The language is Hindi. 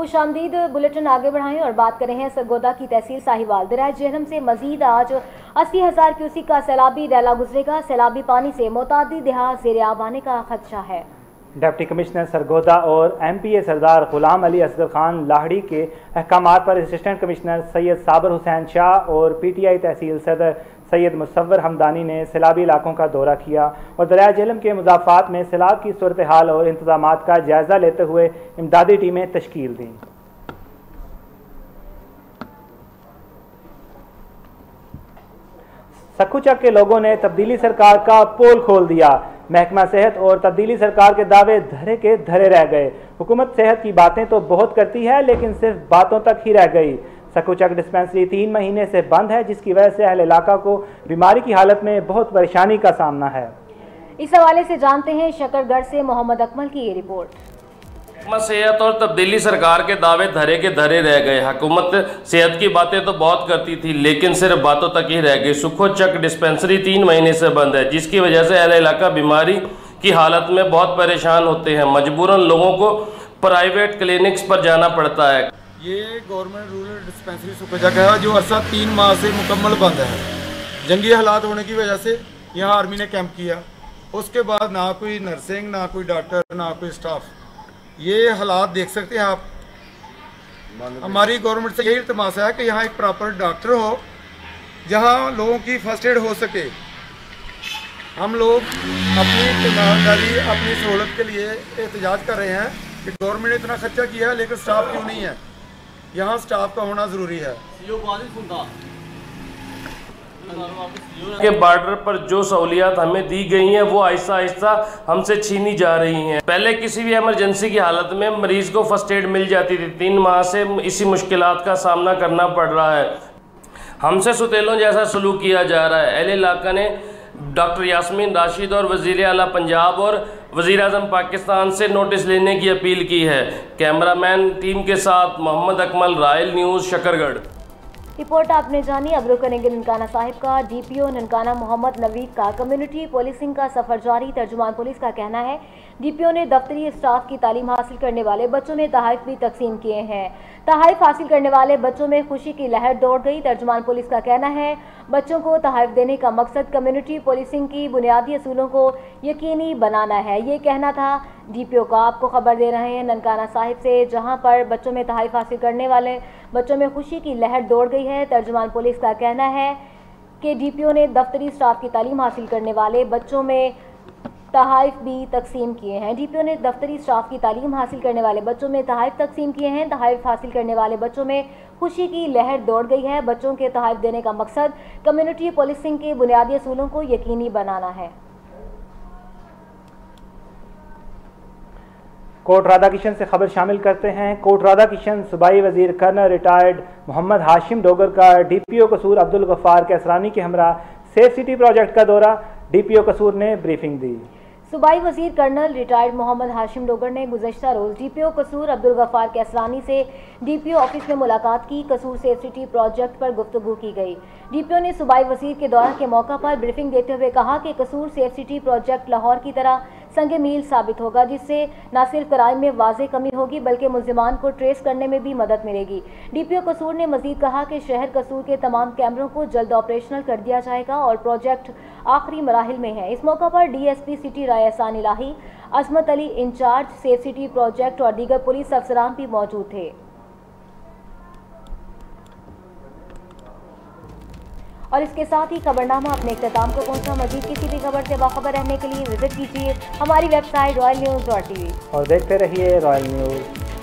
खुशामदीद। बुलेटिन आगे बढ़ाएं और बात करें हैं सरगोदा की तहसील साहिवाल। दरिया जेहलम से मजीद आज 80,000 क्यूसेक का सैलाबी रैला गुजरेगा। सैलाबी पानी से मुतादिद देहात ज़ेर आब आने का खदशा है। डिप्टी कमिश्नर सरगोदा और MPA सरदार गुलाम अली असगर खान लाहड़ी के अहकामात पर असिस्टेंट कमिश्नर सैयद साबर हुसैन शाह और PTI तहसील सदर सैयद मुसव्वर हमदानी ने सैलाबी इलाकों का दौरा किया और दरिया जेहलम के मुजाफात में सैलाब की सूरत हाल और इंतजामात का जायजा लेते हुए इमदादी टीमें तश्कील दी। सक्कूचक के लोगों ने तब्दीली सरकार का पोल खोल दिया। महकमा सेहत और तब्दीली सरकार के दावे धरे के धरे रह गए। हुकूमत सेहत की बातें तो बहुत करती है लेकिन सिर्फ बातों तक ही रह गई। सक्कूचक डिस्पेंसरी 3 महीने से बंद है जिसकी वजह से अहले इलाका को बीमारी की हालत में बहुत परेशानी का सामना है। इस हवाले से जानते हैं शकरगढ़ से मोहम्मद अकमल की ये रिपोर्ट। महकमा सेहत और तब्दीली सरकार के दावे धरे के धरे रह गए। हुकूमत सेहत की बातें तो बहुत करती थी लेकिन सिर्फ बातों तक ही रह गई। सक्कूचक डिस्पेंसरी 3 महीने से बंद है जिसकी वजह से अहले इलाका बीमारी की हालत में बहुत परेशान होते हैं। मजबूरन लोगों को प्राइवेट क्लिनिक्स पर जाना पड़ता है। ये गवर्नमेंट रूरल डिस्पेंसरी सक्कूचक है जो अरसा 3 माह से मुकम्मल बंद है। जंगी हालात होने की वजह से यहाँ आर्मी ने कैंप किया, उसके बाद ना कोई नर्सिंग, ना कोई डॉक्टर, ना कोई स्टाफ। ये हालात देख सकते हैं आप। हमारी गवर्नमेंट से यही इल्तमास है कि यहाँ एक प्रॉपर डॉक्टर हो जहाँ लोगों की फर्स्ट एड हो सके। हम लोग अपनी ईमानदारी, अपनी सहूलत के लिए एहतजाज कर रहे हैं कि गवर्नमेंट ने इतना खर्चा किया है लेकिन स्टाफ क्यों नहीं है। यहाँ स्टाफ का होना ज़रूरी है। के बॉर्डर पर जो सहूलियात हमें दी गई हैं वो आहिस्ता आहिस्ता हमसे छीनी जा रही हैं। पहले किसी भी इमरजेंसी की हालत में मरीज को फर्स्ट एड मिल जाती थी। 3 माह से इसी मुश्किलात का सामना करना पड़ रहा है। हमसे सुतेलों जैसा सलूक किया जा रहा है। अहले इलाका ने डॉक्टर यास्मीन राशिद और वज़ीर आला पंजाब और वज़ीर आज़म पाकिस्तान से नोटिस लेने की अपील की है। कैमरामैन टीम के साथ Mohammad Akmal, royal news, Shakargarh. Report आपने जानी। अब रुक करेंगे ननकाना साहिब का। DPO ननकाना मोहम्मद नवीद का कम्युनिटी पुलिसिंग का सफ़र जारी। तर्जुमान पुलिस का कहना है DPO ने दफ्तरी स्टाफ की तालीम हासिल करने वाले बच्चों में तोहफ़े भी तकसीम किए हैं। तोहफ़े हासिल करने वाले बच्चों में खुशी की लहर दौड़ गई। तर्जुमान पुलिस का कहना है बच्चों को तोहफ़े देने का मकसद कम्युनिटी पुलिसिंग की बुनियादी असूलों को यकीनी बनाना है। ये कहना था DPO का। आपको खबर दे रहे हैं ननकाना साहिब से जहां पर बच्चों में तोहफ़े हासिल करने वाले बच्चों में खुशी की लहर दौड़ गई है। तर्जुमान पुलिस का कहना है कि DPO ने दफ्तरी स्टाफ की तालीम हासिल करने वाले बच्चों में तोहफ़े भी तकसीम किए हैं। DPO ने दफ्तरी स्टाफ की तालीम हासिल करने वाले बच्चों में तोहफ़े तकसीम किए हैं। तोहफ़े हासिल करने वाले बच्चों में खुशी की लहर दौड़ गई है। बच्चों के तोहफ़े देने का मकसद कम्युनिटी पुलिसिंग के बुनियादी असूलों को यकीनी बनाना है। कोट राधा किशन से खबर शामिल करते हैं। कोट राधा किशन सूबाई वजीर कर्नल रिटायर्ड मोहम्मद हाशिम डोगर का DPO कसूर अब्दुल गफ्फार कैसरानी के हमरा सेफ सिटी प्रोजेक्ट का दौरा। DPO कसूर ने ब्रीफिंग दी। सूबाई वजीर कर्नल रिटायर्ड मोहम्मद हाशिम डोगर ने गुज़श्ता रोज़ DPO कसूर अब्दुल गफ्फार कैसरानी से DPO ऑफिस में मुलाकात की। कसूर सेफ सिटी प्रोजेक्ट पर गुफ्तगू की गई। DPO ने सूबाई वजीर के दौरे के मौका पर ब्रीफिंग देते हुए कहा कि कसूर सेफ सिटी प्रोजेक्ट लाहौर की तरह संग मील साबित होगा जिससे न सिर्फ क्राइम में वाज़े कमी होगी बल्कि मुल्ज़िमान को ट्रेस करने में भी मदद मिलेगी। DPO कसूर ने मजीद कहा कि शहर कसूर के तमाम कैमरों को जल्द ऑपरेशनल कर दिया जाएगा और प्रोजेक्ट आखिरी मराहिल में है। इस मौका पर DSP city Raisan Ilahi, Azmat Ali in-charge safe city project और दीगर पुलिस अफसरान भी मौजूद थे। और इसके साथ ही खबरनामा अपने इख्तिताम को पहुंचा। मजीद किसी भी खबर से बाखबर रहने के लिए विजिट कीजिए हमारी वेबसाइट royalnews.tv और देखते रहिए रॉयल न्यूज़।